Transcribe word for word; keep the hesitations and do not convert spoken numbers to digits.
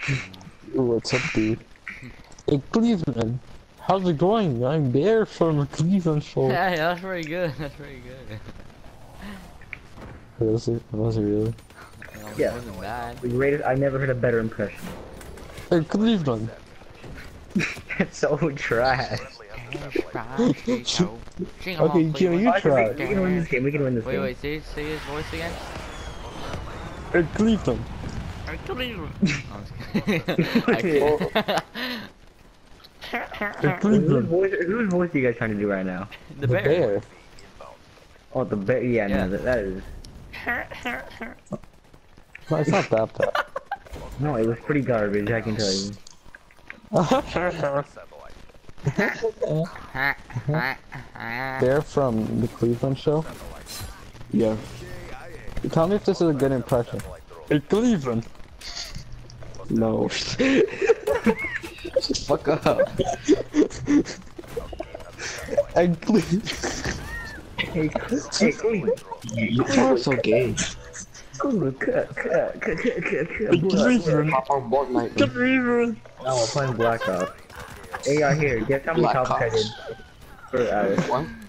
What's up, dude? Hey, Cleveland. How's it going? I'm Bear from the Cleveland show. Yeah, yeah, that's pretty good. That's pretty good. Was it? Was it really? No, it Yeah. wasn't bad. We rated. I never heard a better impression. Hey, Cleveland. It's so trash. Okay, Jimmy, you Oh, try. we can win this game. We can win this Wait, game. wait, say, say his voice again. Hey, Cleveland. I can't. Hey, Whose Cleveland. voice, whose voice are you guys trying to do right now? The The bear. bear. Oh, the bear. Yeah, Yeah. no, that, that is. No, it's not that bad. No, it was pretty garbage. I can tell you. Bear from the Cleveland show? Yeah. Tell me if this is a good impression. Hey, Cleveland. No. Fuck up. Hey, Cleveland. Hey, hey, Cleveland. You are so gay. Cleveland, cut, cut, cut, cut, cut, cut. Hey, Cleveland. Hop on board night. Cleveland. No, we're playing Black Ops. Hey, y'all here. Guess how many Black topics I Ops. did? For, uh, One?